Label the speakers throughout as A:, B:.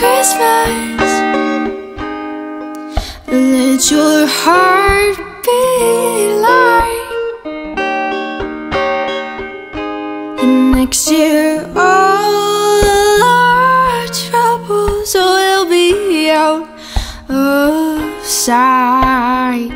A: Christmas. Let your heart be light, and next year all our troubles will be out of sight.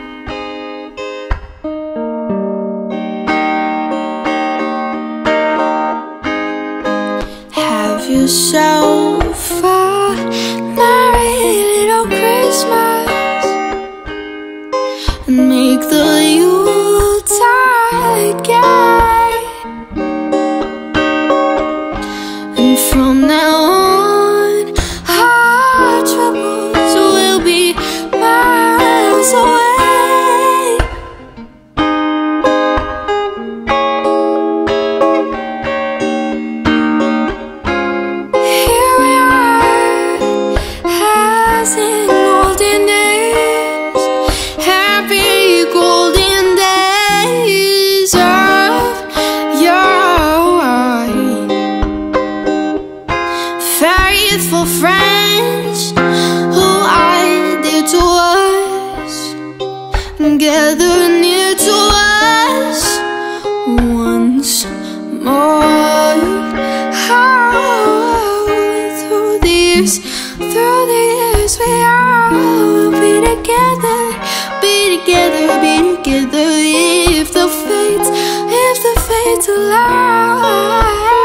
A: Have yourself a merry little Christmas, and make the Yuletide gay. And from now on, our troubles will be miles away. Here we are, as in olden days, happy golden days of yore. Faithful friends who are dear to us, gather near to us once more. Through the years we all be together, be together, be together, if the fates allow.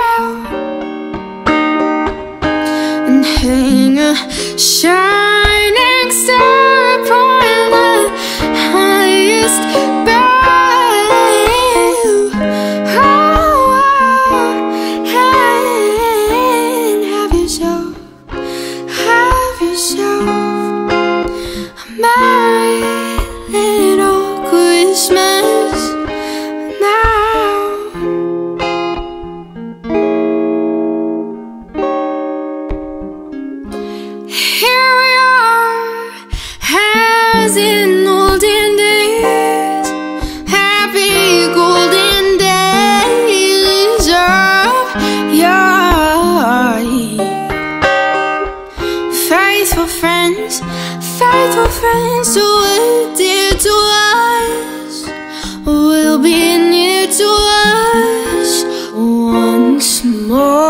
A: And hang a shining star upon the highest bough. And have yourself a merry little Christmas now. Here we are, as in olden days, happy golden days of yore. Faithful friends who are dear to us will be near to us once more.